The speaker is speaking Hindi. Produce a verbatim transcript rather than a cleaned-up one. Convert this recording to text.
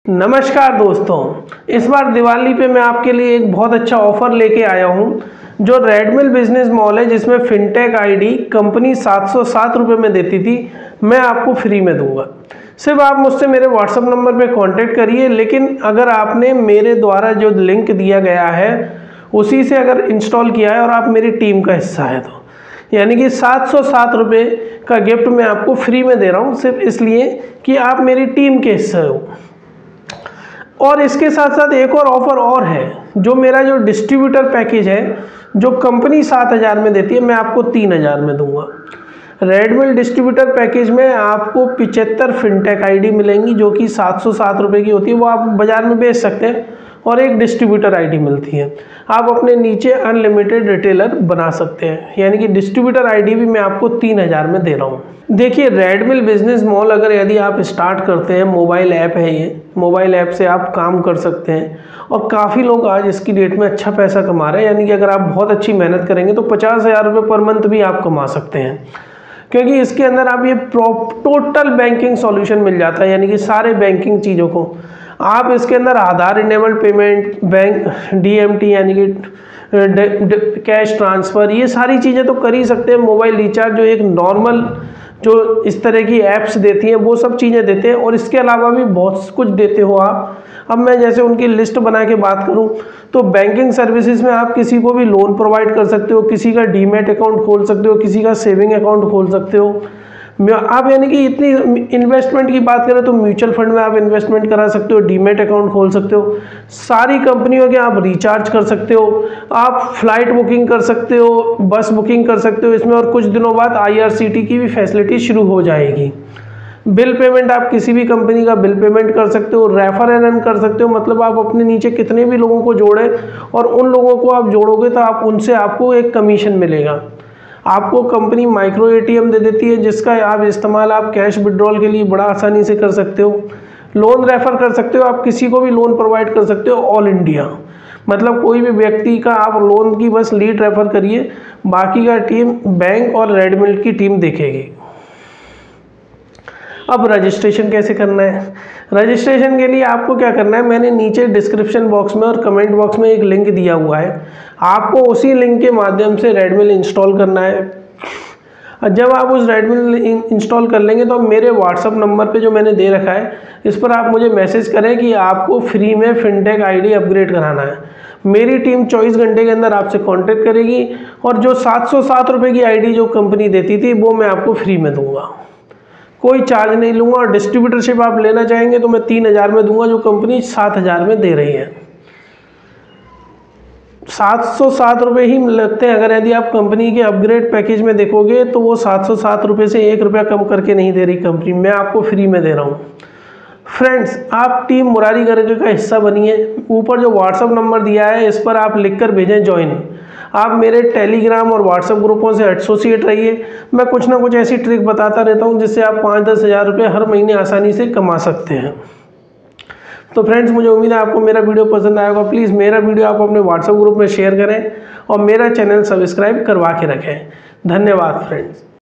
नमस्कार दोस्तों, इस बार दिवाली पे मैं आपके लिए एक बहुत अच्छा ऑफर लेके आया हूँ जो रेडमिल बिजनेस मॉल है, जिसमें फिनटेक आईडी कंपनी सात सौ सात रुपये में देती थी, मैं आपको फ्री में दूंगा। सिर्फ आप मुझसे मेरे व्हाट्सएप नंबर पे कांटेक्ट करिए। लेकिन अगर आपने मेरे द्वारा जो लिंक दिया गया है उसी से अगर इंस्टॉल किया है और आप मेरी टीम का हिस्सा है तो यानी कि सात सौ सात रुपये का गिफ्ट मैं आपको फ्री में दे रहा हूँ, सिर्फ इसलिए कि आप मेरी टीम के हिस्से हो। और इसके साथ साथ एक और ऑफर और है, जो मेरा जो डिस्ट्रीब्यूटर पैकेज है जो कंपनी सात हज़ार में देती है, मैं आपको तीन हज़ार में दूंगा। रेडमिल डिस्ट्रीब्यूटर पैकेज में आपको पिचहत्तर फिनटेक आईडी मिलेंगी जो कि सात सौ सात रुपये की होती है, वो आप बाज़ार में बेच सकते हैं, और एक डिस्ट्रीब्यूटर आईडी मिलती है। आप अपने नीचे अनलिमिटेड रिटेलर बना सकते हैं, यानी कि डिस्ट्रीब्यूटर आईडी भी मैं आपको तीन हज़ार में दे रहा हूँ। देखिए, रेडमिल बिजनेस मॉल अगर यदि आप स्टार्ट करते हैं, मोबाइल ऐप है ये, मोबाइल ऐप से आप काम कर सकते हैं और काफ़ी लोग आज इसकी डेट में अच्छा पैसा कमा रहे हैं। यानी कि अगर आप बहुत अच्छी मेहनत करेंगे तो पचास हज़ार रुपये पर मंथ भी आप कमा सकते हैं, क्योंकि इसके अंदर आप ये टोटल बैंकिंग सॉल्यूशन मिल जाता है। यानी कि सारे बैंकिंग चीज़ों को आप इसके अंदर Aadhaar enabled payment, bank DMT यानी कि कैश ट्रांसफ़र, ये सारी चीज़ें तो कर ही सकते हैं। मोबाइल रिचार्ज जो एक नॉर्मल जो इस तरह की ऐप्स देती हैं वो सब चीज़ें देते हैं, और इसके अलावा भी बहुत कुछ देते हो आप। अब मैं जैसे उनकी लिस्ट बना के बात करूं तो बैंकिंग सर्विसेज में आप किसी को भी लोन प्रोवाइड कर सकते हो, किसी का डीमैट अकाउंट खोल सकते हो, किसी का सेविंग अकाउंट खोल सकते हो आप। यानी कि इतनी इन्वेस्टमेंट की बात करें तो म्यूचुअल फंड में आप इन्वेस्टमेंट करा सकते हो, डीमैट अकाउंट खोल सकते हो, सारी कंपनियों के आप रिचार्ज कर सकते हो, आप फ्लाइट बुकिंग कर सकते हो, बस बुकिंग कर सकते हो इसमें, और कुछ दिनों बाद आईआरसीटी की भी फैसिलिटी शुरू हो जाएगी। बिल पेमेंट, आप किसी भी कंपनी का बिल पेमेंट कर सकते हो, रेफर एंड अर्न कर सकते हो, मतलब आप अपने नीचे कितने भी लोगों को जोड़ें और उन लोगों को आप जोड़ोगे तो आप उनसे आपको एक कमीशन मिलेगा। आपको कंपनी माइक्रो एटीएम दे देती है जिसका आप इस्तेमाल आप कैश विड्रॉल के लिए बड़ा आसानी से कर सकते हो। लोन रेफर कर सकते हो, आप किसी को भी लोन प्रोवाइड कर सकते हो ऑल इंडिया, मतलब कोई भी व्यक्ति का आप लोन की बस लीड रेफर करिए, बाकी का टीम बैंक और रेडमिल की टीम देखेगी। अब रजिस्ट्रेशन कैसे करना है? रजिस्ट्रेशन के लिए आपको क्या करना है, मैंने नीचे डिस्क्रिप्शन बॉक्स में और कमेंट बॉक्स में एक लिंक दिया हुआ है, आपको उसी लिंक के माध्यम से रेडमिल इंस्टॉल करना है। जब आप उस रेडमिल इंस्टॉल कर लेंगे तो मेरे व्हाट्सअप नंबर पे जो मैंने दे रखा है इस पर आप मुझे मैसेज करें कि आपको फ्री में फिनटेक आईडी अपग्रेड कराना है। मेरी टीम चौबीस घंटे के अंदर आपसे कांटेक्ट करेगी, और जो सात सौ सात रुपये की आईडी जो कंपनी देती थी वो मैं आपको फ्री में दूंगा, कोई चार्ज नहीं लूँगा। और डिस्ट्रीब्यूटरशिप आप लेना चाहेंगे तो मैं तीन हज़ार में दूंगा, जो कंपनी सात हज़ार में दे रही है। सात सौ सात रुपये ही लगते हैं। अगर यदि आप कंपनी के अपग्रेड पैकेज में देखोगे तो वो सात सौ सात रुपये से एक रुपया कम करके नहीं दे रही कंपनी, मैं आपको फ्री में दे रहा हूँ। फ्रेंड्स, आप टीम मुरारी गर्ग का हिस्सा बनिए। ऊपर जो व्हाट्सअप नंबर दिया है इस पर आप लिख कर भेजें ज्वाइन। आप मेरे टेलीग्राम और व्हाट्सएप ग्रुपों से एसोसिएट रहिए। मैं कुछ ना कुछ ऐसी ट्रिक बताता रहता हूं जिससे आप पाँच दस हज़ार रुपये हर महीने आसानी से कमा सकते हैं। तो फ्रेंड्स, मुझे उम्मीद है आपको मेरा वीडियो पसंद आएगा। प्लीज़ मेरा वीडियो आप अपने व्हाट्सएप ग्रुप में शेयर करें और मेरा चैनल सब्सक्राइब करवा के रखें। धन्यवाद फ्रेंड्स।